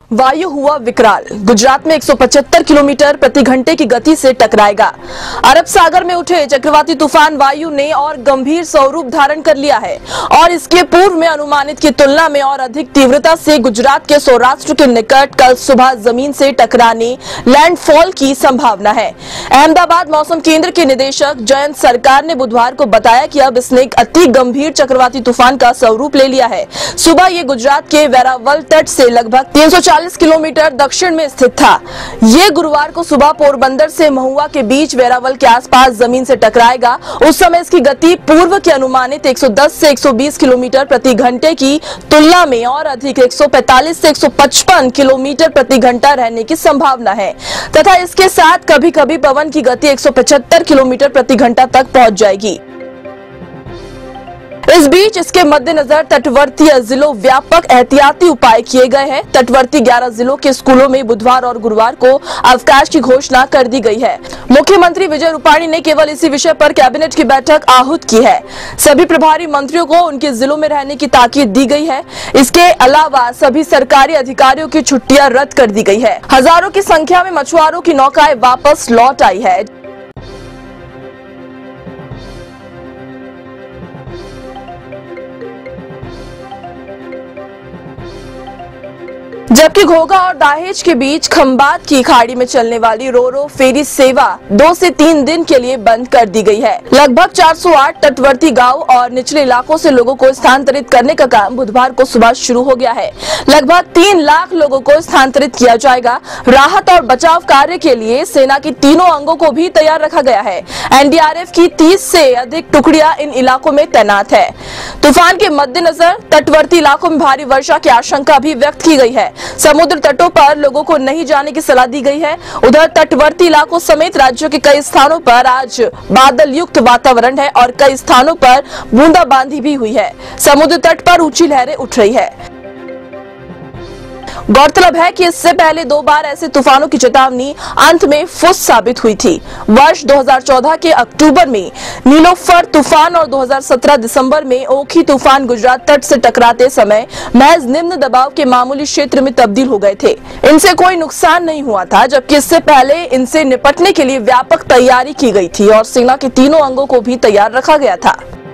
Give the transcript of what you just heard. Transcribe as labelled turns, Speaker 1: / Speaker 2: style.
Speaker 1: वायु हुआ विकराल। गुजरात में 175 किलोमीटर प्रति घंटे की गति से टकराएगा। अरब सागर में उठे चक्रवाती तूफान वायु ने और गंभीर स्वरूप धारण कर लिया है और इसके पूर्व में अनुमानित की तुलना में और अधिक तीव्रता से गुजरात के सौराष्ट्र के निकट कल सुबह जमीन से टकराने लैंडफॉल की संभावना है। अहमदाबाद मौसम केंद्र के निदेशक जयंत सरकार ने बुधवार को बताया कि अब इसने एक अति गंभीर चक्रवाती तूफान का स्वरूप ले लिया है। सुबह ये गुजरात के वेरावल तट से लगभग 340 किलोमीटर दक्षिण में स्थित था। ये गुरुवार को सुबह पोरबंदर से महुआ के बीच वेरावल के आसपास जमीन से टकराएगा। उस समय इसकी गति पूर्व के अनुमानित 110 से 120 किलोमीटर प्रति घंटे की तुलना में और अधिक 145 से 155 किलोमीटर प्रति घंटा रहने की संभावना है तथा इसके साथ कभी कभी पवन की गति 175 किलोमीटर प्रति घंटा तक पहुंच जाएगी। इस बीच इसके मद्देनजर तटवर्ती जिलों व्यापक एहतियाती उपाय किए गए हैं। तटवर्ती 11 जिलों के स्कूलों में बुधवार और गुरुवार को अवकाश की घोषणा कर दी गई है। मुख्यमंत्री विजय रूपाणी ने केवल इसी विषय पर कैबिनेट की बैठक आहूत की है। सभी प्रभारी मंत्रियों को उनके जिलों में रहने की ताकीद दी गई है। इसके अलावा सभी सरकारी अधिकारियों की छुट्टियां रद्द कर दी गई है। हजारों की संख्या में मछुआरों की नौकाएं वापस लौट आई है। जबकि घोघा और दाहेज के बीच खंबात की खाड़ी में चलने वाली रोरो फेरी सेवा 2 से 3 दिन के लिए बंद कर दी गई है। लगभग 408 तटवर्ती गांव और निचले इलाकों से लोगों को स्थानांतरित करने का काम बुधवार को सुबह शुरू हो गया है। लगभग 3 लाख लोगों को स्थानांतरित किया जाएगा। राहत और बचाव कार्य के लिए सेना की तीनों अंगों को भी तैयार रखा गया है। एनडीआरएफ की 30 से अधिक टुकड़ियां इन इलाकों में तैनात है। तूफान के मद्देनजर तटवर्ती इलाकों में भारी वर्षा की आशंका भी व्यक्त की गई है। समुद्र तटों पर लोगों को नहीं जाने की सलाह दी गई है। उधर तटवर्ती इलाकों समेत राज्यों के कई स्थानों पर आज बादल युक्त वातावरण है और कई स्थानों पर बूंदाबांदी भी हुई है। समुद्र तट पर ऊंची लहरें उठ रही है। गौरतलब है कि इससे पहले 2 बार ऐसे तूफानों की चेतावनी अंत में फुस साबित हुई थी। वर्ष 2014 के अक्टूबर में नीलोफर तूफान और 2017 दिसंबर में ओखी तूफान गुजरात तट से टकराते समय महज निम्न दबाव के मामूली क्षेत्र में तब्दील हो गए थे। इनसे कोई नुकसान नहीं हुआ था, जबकि इससे पहले इनसे निपटने के लिए व्यापक तैयारी की गई थी और सेना के तीनों अंगों को भी तैयार रखा गया था।